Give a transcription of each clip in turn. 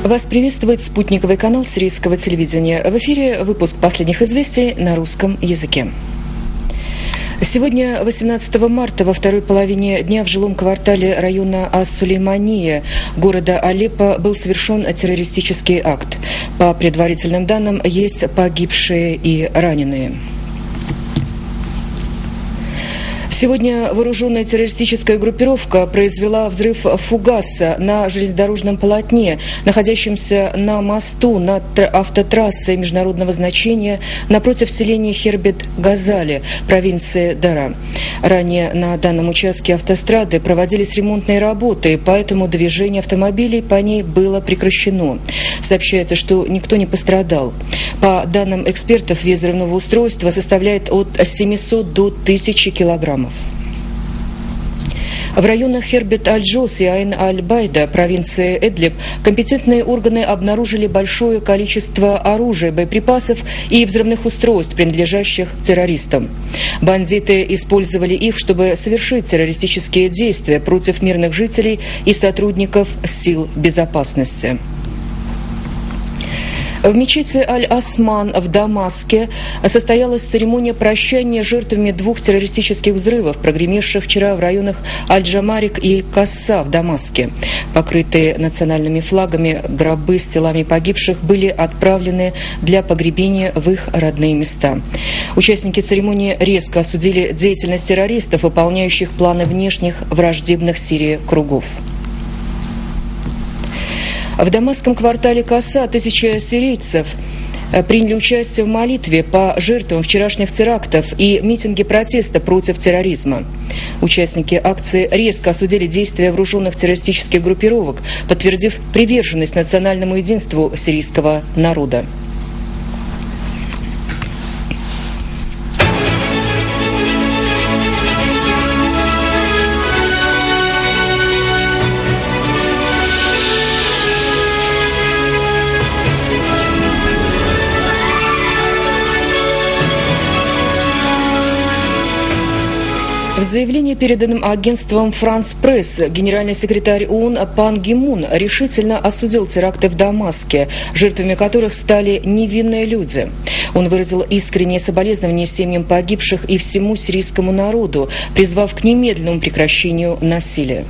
Вас приветствует спутниковый канал Сирийского телевидения. В эфире выпуск последних известий на русском языке. Сегодня, 18 марта, во второй половине дня в жилом квартале района Ас-Сулеймания города Алеппо был совершен террористический акт. По предварительным данным, есть погибшие и раненые. Сегодня вооруженная террористическая группировка произвела взрыв фугаса на железнодорожном полотне, находящемся на мосту над автотрассой международного значения напротив селения Хербет-Газали, провинции Дара. Ранее на данном участке автострады проводились ремонтные работы, поэтому движение автомобилей по ней было прекращено. Сообщается, что никто не пострадал. По данным экспертов, вес взрывного устройства составляет от 700 до 1000 килограммов. В районах Хербет-Аль-Джос и Айн-Аль-Байда, провинции Идлиб, компетентные органы обнаружили большое количество оружия, боеприпасов и взрывных устройств, принадлежащих террористам. Бандиты использовали их, чтобы совершить террористические действия против мирных жителей и сотрудников сил безопасности. В мечети Аль-Осман в Дамаске состоялась церемония прощания жертвами двух террористических взрывов, прогремевших вчера в районах Аль-Джамарик и Касса в Дамаске. Покрытые национальными флагами гробы с телами погибших были отправлены для погребения в их родные места. Участники церемонии резко осудили деятельность террористов, выполняющих планы внешних враждебных Сирии кругов. В дамасском квартале Касса 1000 сирийцев приняли участие в молитве по жертвам вчерашних терактов и митинге протеста против терроризма. Участники акции резко осудили действия вооруженных террористических группировок, подтвердив приверженность национальному единству сирийского народа. В заявлении, переданном агентством «Франс Пресс», генеральный секретарь ООН Пан Ги Мун решительно осудил теракты в Дамаске, жертвами которых стали невинные люди. Он выразил искреннее соболезнование семьям погибших и всему сирийскому народу, призвав к немедленному прекращению насилия.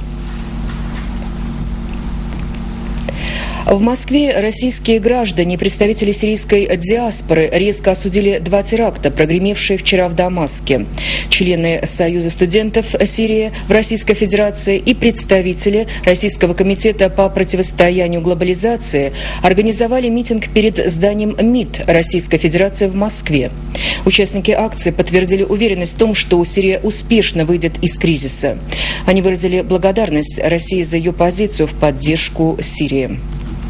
В Москве российские граждане и представители сирийской диаспоры резко осудили два теракта, прогремевшие вчера в Дамаске. Члены Союза студентов Сирии в Российской Федерации и представители Российского комитета по противостоянию глобализации организовали митинг перед зданием МИД Российской Федерации в Москве. Участники акции подтвердили уверенность в том, что Сирия успешно выйдет из кризиса. Они выразили благодарность России за ее позицию в поддержку Сирии.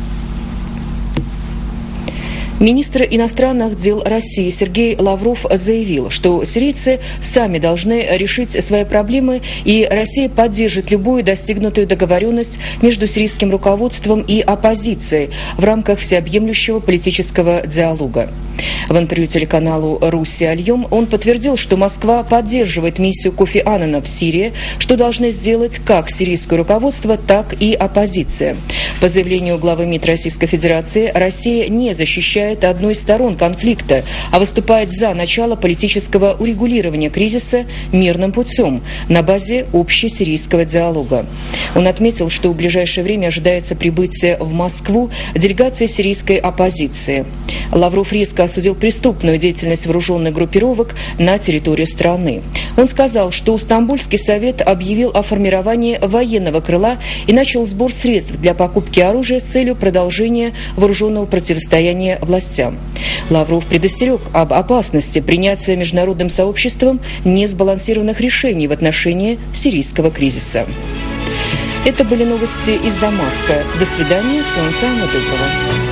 Министр иностранных дел России Сергей Лавров заявил, что сирийцы сами должны решить свои проблемы, и Россия поддержит любую достигнутую договоренность между сирийским руководством и оппозицией в рамках всеобъемлющего политического диалога. В интервью телеканалу «Руссия-Альем» он подтвердил, что Москва поддерживает миссию Кофи Аннана в Сирии, что должны сделать как сирийское руководство, так и оппозиция. По заявлению главы МИД Российской Федерации, Россия не защищает одну из сторон конфликта, а выступает за начало политического урегулирования кризиса мирным путем на базе общесирийского диалога. Он отметил, что в ближайшее время ожидается прибытие в Москву делегации сирийской оппозиции. Лавров резко осудил преступную деятельность вооруженных группировок на территории страны. Он сказал, что Стамбульский совет объявил о формировании военного крыла и начал сбор средств для покупки оружия с целью продолжения вооруженного противостояния властям. Лавров предостерег об опасности принятия международным сообществом несбалансированных решений в отношении сирийского кризиса. Это были новости из Дамаска. До свидания. Всего самого доброго.